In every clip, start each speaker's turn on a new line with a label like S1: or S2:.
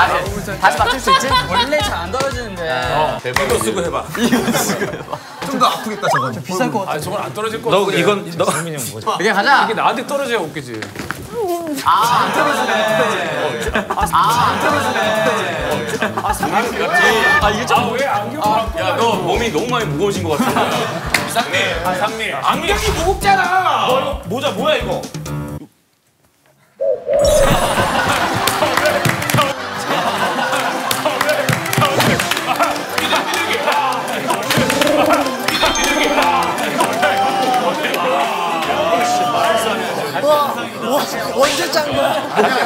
S1: 다시 맞출 수 있지?
S2: 원래 잘 안 떨어지는데.
S3: 대박. 이거 쓰고 해봐.
S4: 좀 더 아프겠다 저건.
S2: 비쌀 것 같아.
S3: 저건 안 떨어질 거 같아.
S5: 이건 너 상민이 형 뭐지?
S1: 이게 가자.
S3: 이게 나한테 떨어져야 웃기지.
S1: 안 떨어지네. 안 떨어지네.
S3: 이게 좀. 왜 안경? 야, 너 몸이 너무 많이 무거워진 것 같아. 상미. 안경이 무겁잖아.
S5: 너 이거 모자 뭐야 이거?
S2: 언제 짠 거야?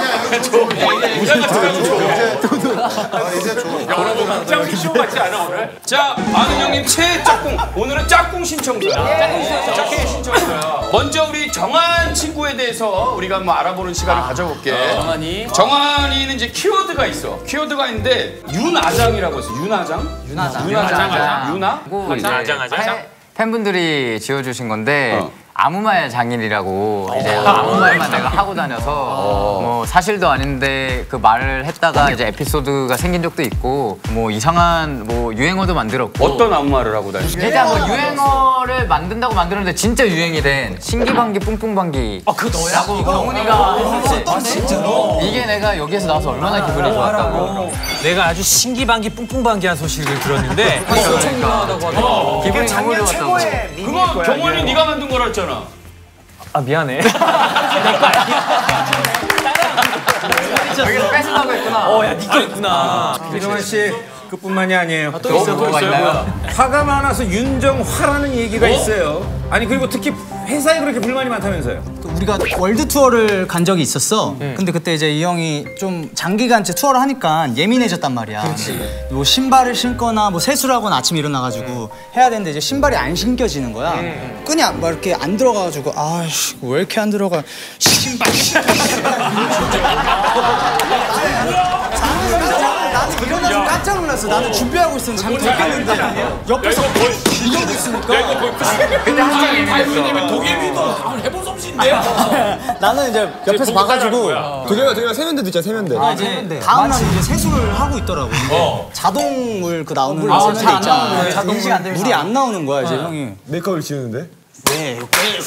S4: 이제 줘.
S3: 짝꿍 쇼 같지 않아 오늘? 자, 아는 형님 최짝꿍. 오늘은 짝꿍 신청서야. 짝꿍 신청서야. 먼저 우리 정한 친구에 대해서 우리가 한번 알아보는 시간을 가져볼게. 정한이는 이제 키워드가 있어. 키워드가 있는데 윤아장이라고 했어. 윤아장? 유나?
S1: 팬분들이 지어주신 건데 아무 말 장인이라고 이제 아무 말만 내가 하고 다녀서 뭐 사실도 아닌데 그 말을 했다가 이제 에피소드가 생긴 적도 있고 뭐 이상한 뭐 유행어도 만들었고.
S3: 어떤 아무 말을 하고 다니지?
S1: 일단 뭐 유행어를 만든다고 만들었는데 진짜 유행이 된 신기방기 뿡뿡방기.
S2: 그 너야?
S1: 경훈이가 진짜로? 이게 내가 여기에서 나와서 얼마나 기분이 좋았다고.
S5: 내가 아주 신기방기 뿡뿡방기한 소식을 들었는데
S1: 기분이 너무 좋았다고.
S3: 그거 경원이 네가 만든 거라 했잖아.
S5: 아 미안해.
S1: 여기서 뺏으려고 했구나.
S5: 야 니꺼 있구나.
S6: 이동환 씨 그뿐만이 아니에요.
S1: 또 있어요?
S6: 화가 많아서 윤정화라는 얘기가 있어요. 아니 그리고 특히 회사에 그렇게 불만이 많다면서요?
S2: 우리가 월드 투어를 간 적이 있었어. 근데 그때 이제 이 형이 좀 장기간째 투어를 하니까 예민해졌단 말이야. 뭐 신발을 신거나 뭐 세수를 하거나 아침에 일어나가지고 해야 되는데 이제 신발이 안 신겨지는 거야. 그냥 막 이렇게 안 들어가가지고 아이씨 왜 이렇게 안 들어가? 신발. 나는 일어나서 깜짝 놀랐어. 나는 준비하고 있었는데 잠 들겠는데 옆에서 이러고 있으니까.
S1: 근데 한창 예민했어.
S3: 도겸이도 해본 솜씨인데.
S2: 나는 이제 옆에서 봐가지고
S4: 도겸아 세면대도 있잖아 세면대.
S2: 이제 다음날 이제 세수를 하고 있더라고. 근데 자동물 그 나오는 세면대 있잖아.
S1: 인식 안 되면
S2: 물이 안 나오는 거야 이제 형이.
S4: 메이크업을 지우는데?
S2: 네.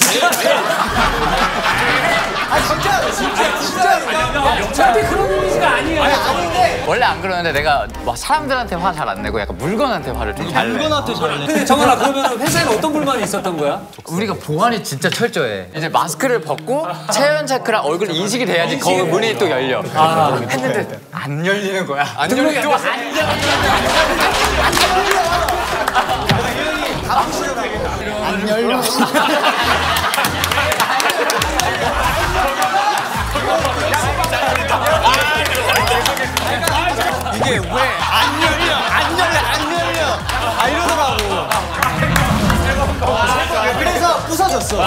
S3: 절대 그런 이미지가 아니야.
S1: 원래 안 그러는데 내가 막 사람들한테 화 잘 안 내고 약간 물건한테 화를 좀 잘 내.
S2: 물건한테 잘해.
S5: 근데 정한아 그러면 회사에는 어떤 불만이 있었던 거야?
S1: 우리가 보안이 진짜 철저해. 이제 마스크를 벗고 체온 체크랑 얼굴 인식이 돼야지 거기 문이 또 열려. 했는데 안 열리는 거야. 안 열리는 거야.
S2: 안 열려. 이게 왜 안 열려? 안 열려. 아 이러더라고. 그래서 부서졌어.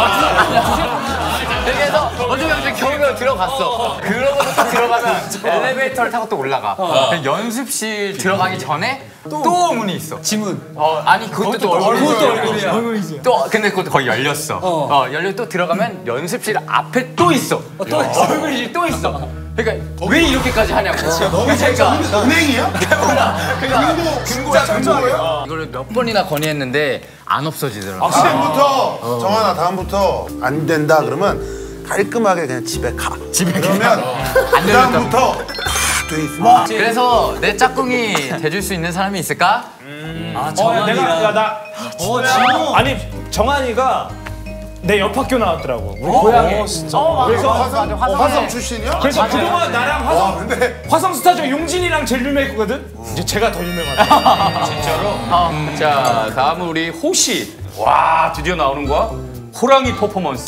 S1: 그래서 어쩌면 겨우겨우 들어갔어. 그러고서 딱 들어가면 엘리베이터를 타고 또 올라가. 연습실 들어가기 전에 또 문이 있어. 지문. 아니 그것도 또 얼굴이야. 또 근데 그것도 거의 열렸어. 열려 또 들어가면 연습실 앞에 또 있어. 또 얼굴이 또 있어. 그러니까 왜 이렇게까지 하냐고. 그러니까
S4: 은행이야?
S1: 그러니까
S4: 진짜 정보예요?
S1: 이거를 몇 번이나 건의했는데 안 없어지더라고.
S4: 다음부터 정한아 다음부터 안 된다 그러면 깔끔하게 그냥 집에 가. 그러면
S1: 안 열렸다.
S4: 그다음부터 돼 있어.
S1: 그래서 내 짝꿍이 돼줄 수 있는 사람이 있을까?
S5: 내가 아니 정한이가 내 옆 학교 나왔더라고. 우리 고향에.
S1: 진짜.
S4: 화성 출신이야?
S5: 그래서 그동안 나랑 화성 스타죠 용진이랑 제일 유명했거든. 이제 제가 더 유명하다.
S3: 진짜로? 자, 다음은 우리 호시. 와, 드디어 나오는 거야? 호랑이 퍼포먼스.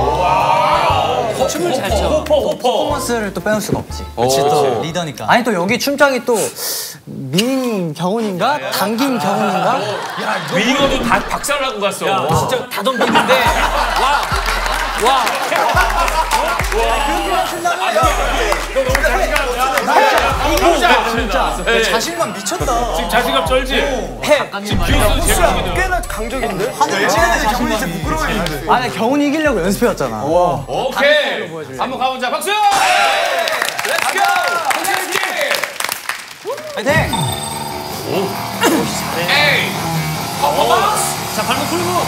S5: 춤을 잘 춰. 호퍼.
S2: 퍼포먼스를 또 빼놓을 수가 없지.
S1: 그치,
S2: 또 리더니까. 아니 또 여기 춤장이 또 민 경훈인가? 당긴 경훈인가?
S3: 윙어도 다 박살나고 갔어.
S5: 진짜 다 덤비는데 와.
S2: 진짜. 자신감 미쳤다.
S3: 지금 자신감 쩔지? 지금 기어서 제일
S4: 꽤나 강적인데?
S2: 찌는데 경훈이 진짜 부끄러워했는데. 아니 경훈이 이기려고 연습해왔잖아.
S3: 오케이. 한번 가보자. 박수! 렛츠고!
S2: 파이팅!
S3: 에이! 퍼포먼스!
S5: 자 발목 풀고.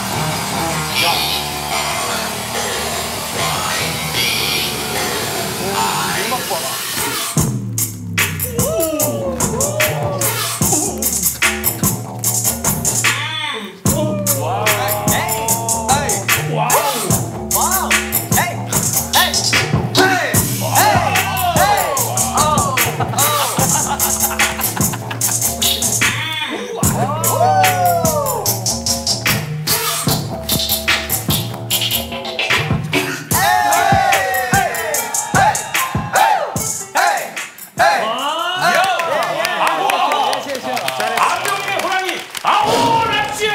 S3: 안녕의 호랑이 아오라치오!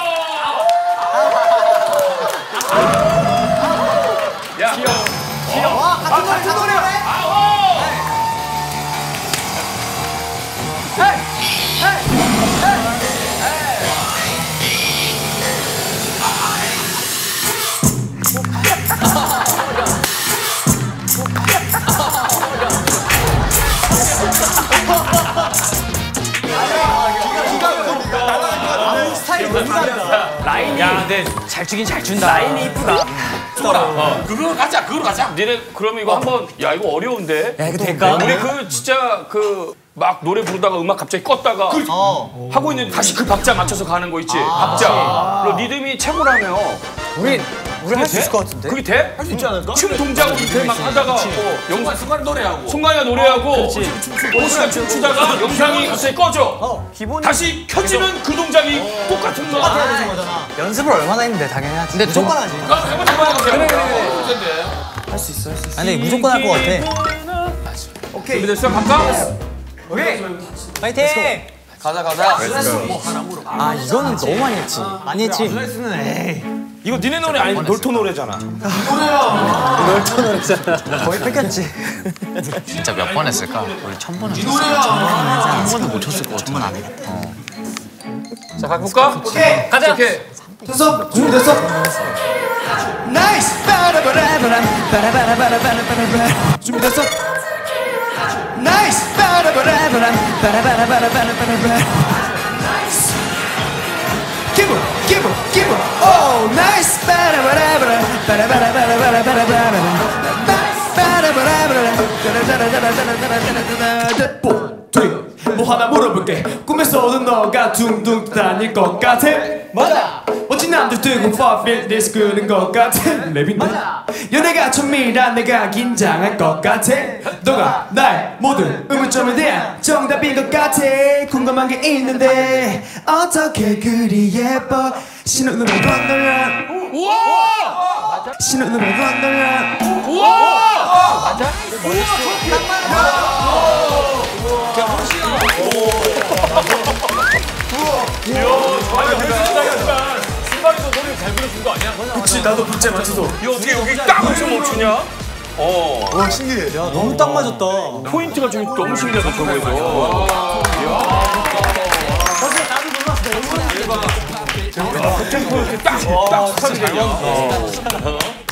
S3: 야,
S2: 와, 같은 노래!
S3: 아오!
S5: 야, 근데 잘 추긴 잘 춘다. 라인이 이쁘다.
S3: 그걸로 가자. 니네 그럼 이거 한번 야 이거 어려운데.
S2: 야, 이거 될까?
S3: 우리 그 진짜 그 막 노래 부르다가 음악 갑자기 껐다가 하고 있는데 다시 그 박자 맞춰서 가는 거 있지. 박자. 그리고 리듬이 최고라며.
S2: 우리 할 수 있을 것 같은데?
S3: 그게 돼?
S5: 할 수 있지 않을까?
S3: 춤 동작으로 이렇게 막 하다가 영상 순간 노래하고 송가이가 노래하고 오시가 춤추다가 영상이 갑자기 꺼져. 다시 켜지는 그 동작이 똑같은 거.
S2: 연습을 얼마나 했는데 당연히 하지. 근데 무조건 하지. 아니, 근데 무조건 할 것 같아.
S3: 오케이. 준비됐어? 갈까?
S2: 파이팅! 가자. 아, 이거는 너무 많이 했지. 많이 했지.
S5: 이거 니네 노래 아니고 놀토 노래잖아.
S2: 거의 뺏겼지.
S1: 진짜 몇 번 했을까? 우리 1000번 했어. 1000번 번도 못 쳤을 것 같아. 1000번 안 해봤다.
S3: 자, 가볼까? 오케이. 가자. 오케이.
S7: 됐어? 준비됐어? 나이스! 빠라바라바람 빠라바라바라바라바라 준비됐어? 나이스! 빠라바라바람 빠라바라바라바라바라 기분 오 나이스! 빠라바라바람 빠라바라바라바라바라 뭐 하나 물어볼게. 꿈에서도 너가 둥둥 다닐 것 같아. 맞아. 멋진 남들 뜨고 퍼필 디스 끄는 것 같아. 랩인데 맞아. 연애가 처음이라 내가 긴장할 것 같아. 너가 나의 모든 의문점에 대한 정답인 것 같아. 궁금한 게 있는데 어떻게 그리 예뻐. 신혼으로 건너면 우와 신혼으로 건너면
S3: 우와!
S7: 맞아?
S3: 신발에서 노래 잘 부르신 거 아니야?
S7: 그치 나도 불째 맞춰서
S3: 야, 어떻게 여기 딱 맞춰 멈추냐?
S4: 와 신기해.
S2: 야, 너무 딱 맞았다.
S3: 포인트가 좀 너무 신기하다, 저거에서. 템포 이렇게 딱 하게 되냐.